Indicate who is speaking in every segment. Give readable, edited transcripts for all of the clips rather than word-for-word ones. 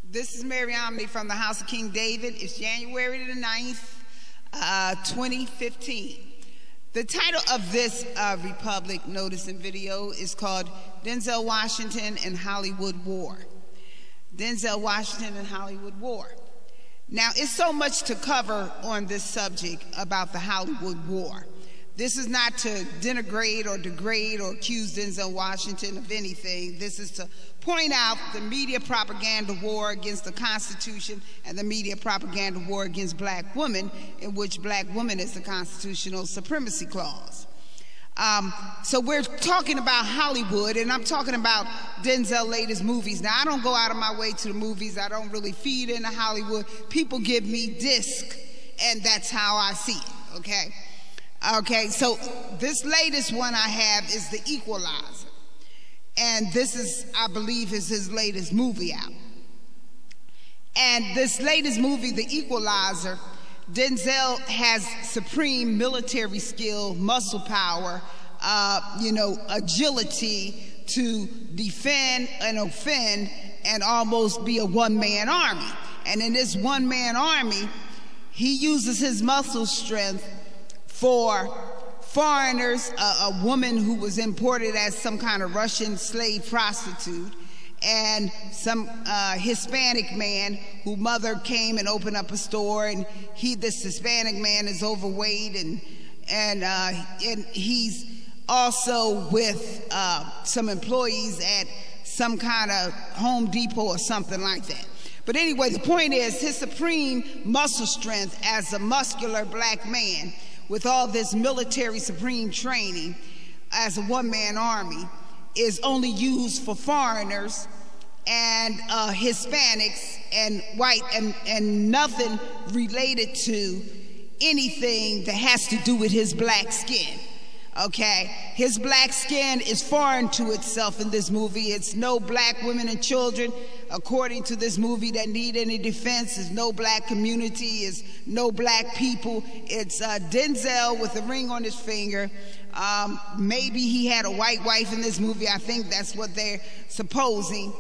Speaker 1: This is Mary Omni from the House of King David. It's January the 9th, 2015. The title of this Republic notice and video is called Denzel Washington and Hollywood War. Denzel Washington and Hollywood War. Now, it's so much to cover on this subject about the Hollywood War. This is not to denigrate or degrade or accuse Denzel Washington of anything. This is to point out the media propaganda war against the Constitution and the media propaganda war against black women, in which black women is the constitutional supremacy clause. So we're talking about Hollywood, and I'm talking about Denzel's latest movies. Now, I don't go out of my way to the movies. I don't really feed into Hollywood. People give me disc, and that's how I see it, okay? Okay, so this latest one I have is The Equalizer. And this is, I believe, is his latest movie out. And this latest movie, The Equalizer, Denzel has supreme military skill, muscle power, agility to defend and offend and almost be a one-man army. And in this one-man army, he uses his muscle strength for foreigners, a woman who was imported as some kind of Russian slave prostitute, and some Hispanic man whose mother came and opened up a store, and this Hispanic man is overweight, and he's also with some employees at some kind of Home Depot or something like that. But anyway, the point is his supreme muscle strength as a muscular black man with all this military supreme training as a one-man army is only used for foreigners and Hispanics and white and nothing related to anything that has to do with his black skin. Okay, his black skin is foreign to itself in this movie. It's no black women and children, according to this movie, that need any defense. There's no black community. It's no black people. It's Denzel with a ring on his finger. Maybe he had a white wife in this movie. I think that's what they're supposing.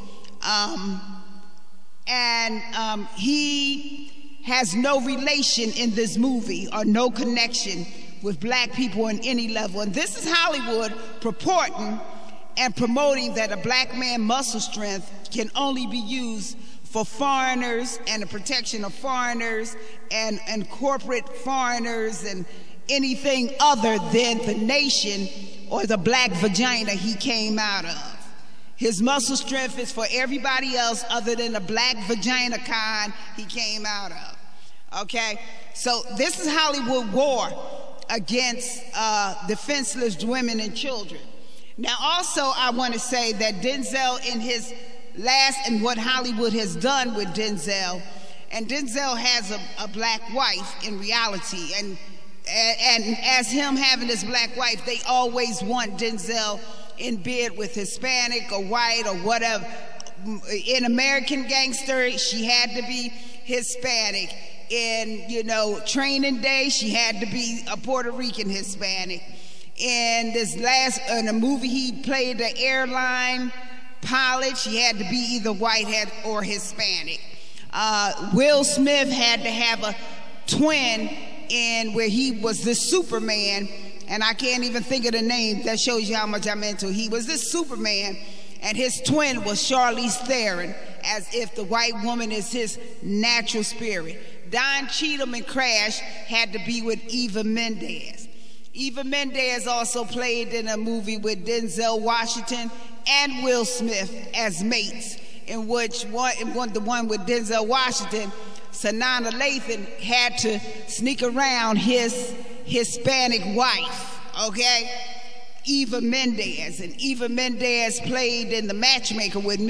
Speaker 1: He has no relation in this movie or no connection with black people on any level. And this is Hollywood purporting and promoting that a black man's muscle strength can only be used for foreigners and the protection of foreigners and corporate foreigners and anything other than the nation or the black vagina he came out of. His muscle strength is for everybody else other than the black vagina kind he came out of. Okay? So this is Hollywood war against defenseless women and children. Now, also, I want to say that Denzel in his last, and what Hollywood has done with Denzel, and Denzel has a black wife in reality, and as him having this black wife, they always want Denzel in bed with Hispanic or white or whatever. In American Gangster, she had to be Hispanic. In, Training Day, she had to be a Puerto Rican Hispanic. In a movie he played the airline pilot, she had to be either white or Hispanic. Will Smith had to have a twin in where he was this Superman, and I can't even think of the name. That shows you how much I'm into. He was this Superman, and his twin was Charlize Theron, as if the white woman is his natural spirit. Don Cheadle in Crash had to be with Eva Mendes. Eva Mendes also played in a movie with Denzel Washington and Will Smith as mates, in which the one with Denzel Washington, Sanaa Lathan had to sneak around his Hispanic wife, okay? Eva Mendes, and Eva Mendes played in The Matchmaker with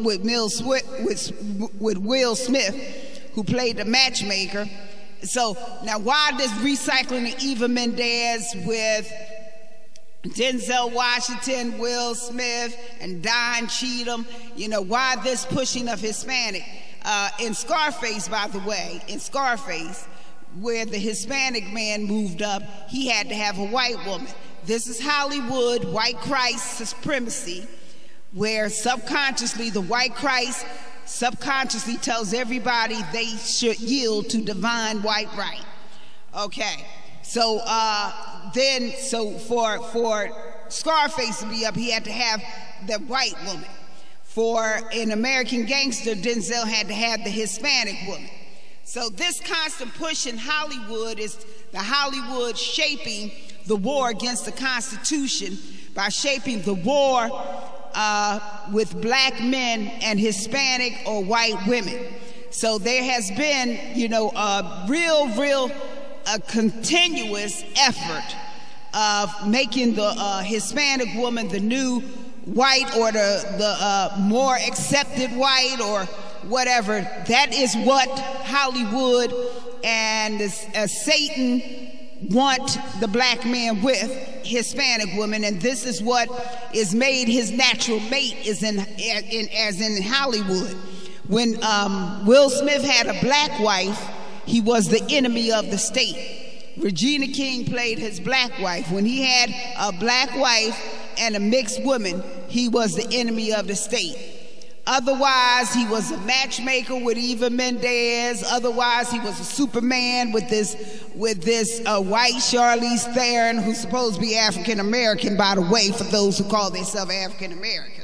Speaker 1: Will Smith, who played the matchmaker. So now, why this recycling of Eva Mendes with Denzel Washington, Will Smith, and Don Cheadle? Why this pushing of Hispanic? In Scarface, by the way, in Scarface, where the Hispanic man moved up, he had to have a white woman. This is Hollywood, white Christ supremacy, where subconsciously the white Christ subconsciously tells everybody they should yield to divine white right. Okay, so for Scarface to be up, he had to have the white woman. For an American Gangster, Denzel had to have the Hispanic woman. So this constant push in Hollywood is the Hollywood shaping the war against the Constitution by shaping the war with black men and Hispanic or white women. So there has been, you know, a real continuous effort of making the Hispanic woman the new white, or the more accepted white, or whatever. That is what Hollywood and Satan want the black man with, Hispanic women, and this is what is made his natural mate, as in Hollywood. When Will Smith had a black wife, he was the enemy of the state. Regina King played his black wife. When he had a black wife and a mixed woman, he was the enemy of the state. Otherwise, he was a matchmaker with Eva Mendes. Otherwise, he was a Superman with this white Charlize Theron, who's supposed to be African American, by the way, for those who call themselves African Americans.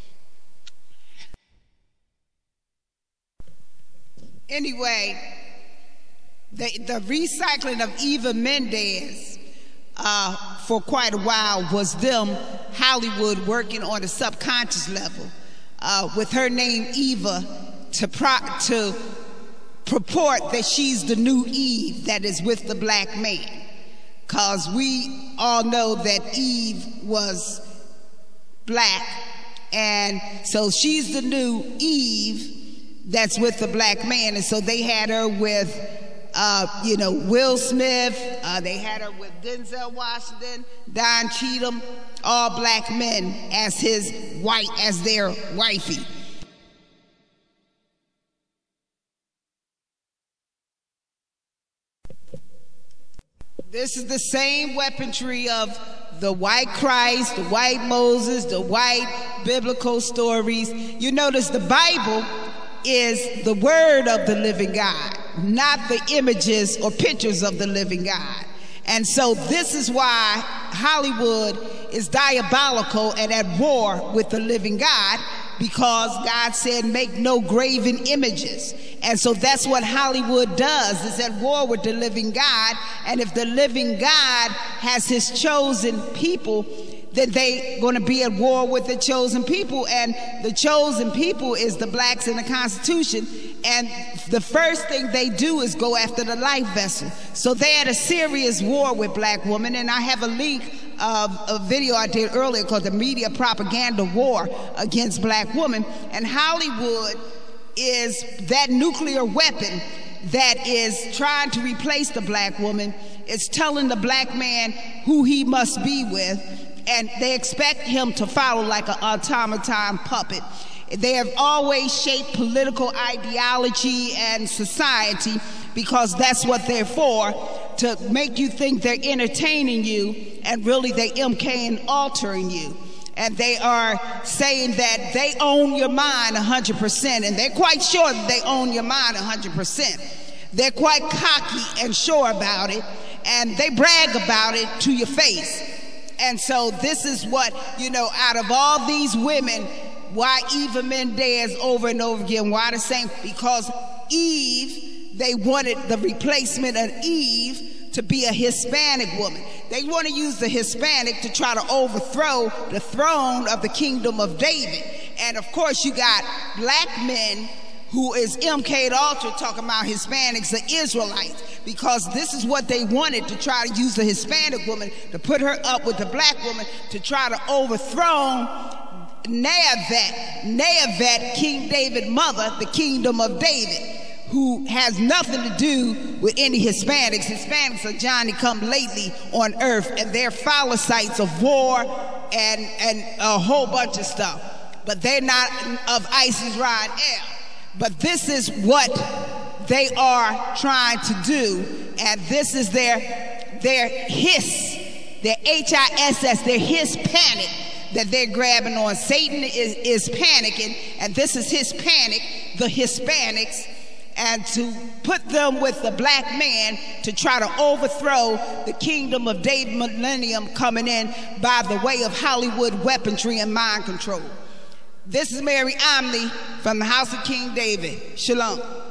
Speaker 1: Anyway, the recycling of Eva Mendes for quite a while was them, Hollywood, working on a subconscious level with her name Eva to purport that she's the new Eve that is with the black man. Because we all know that Eve was black, and so she's the new Eve that's with the black man. And so they had her with Will Smith, they had her with Denzel Washington, Don Cheadle, all black men as their wifey. This is the same weaponry of the white Christ, the white Moses, the white biblical stories. You notice the Bible is the word of the living God, not the images or pictures of the living God. And so this is why Hollywood is diabolical and at war with the living God, because God said make no graven images. And so that's what Hollywood does, is at war with the living God. And if the living God has his chosen people, then they're going to be at war with the chosen people, and the chosen people is the blacks in the Constitution. And the first thing they do is go after the life vessel. So they had a serious war with black women, and I have a link of a video I did earlier called The Media Propaganda War Against Black Women. And Hollywood is that nuclear weapon that is trying to replace the black woman. It's telling the black man who he must be with, and they expect him to follow like an automaton puppet. They have always shaped political ideology and society because that's what they're for, to make you think they're entertaining you, and really they MK and altering you. And they are saying that they own your mind 100%, and they're quite sure that they own your mind 100%. They're quite cocky and sure about it, and they brag about it to your face. And so this is what, out of all these women, why Eva Mendes over and over again, why the same? Because Eve, they wanted the replacement of Eve to be a Hispanic woman. They want to use the Hispanic to try to overthrow the throne of the kingdom of David. And of course you got black men who is MK'd Ultra talking about Hispanics are Israelites, because this is what they wanted, to try to use the Hispanic woman to put her up with the black woman to try to overthrow Neavet, King David's mother, the kingdom of David, who has nothing to do with any Hispanics. Hispanics are Johnny-come-lately on earth, and they're phallocytes of war and a whole bunch of stuff. But they're not of ISIS, Ra, and El. But this is what they are trying to do, and this is their hiss, their HISS, their Hispanic that they're grabbing on. Satan is panicking, and this is his panic the Hispanics and to put them with the black man to try to overthrow the kingdom of David Millennium coming in by the way of Hollywood weaponry and mind control. This is Mary Omni from the House of King David. Shalom.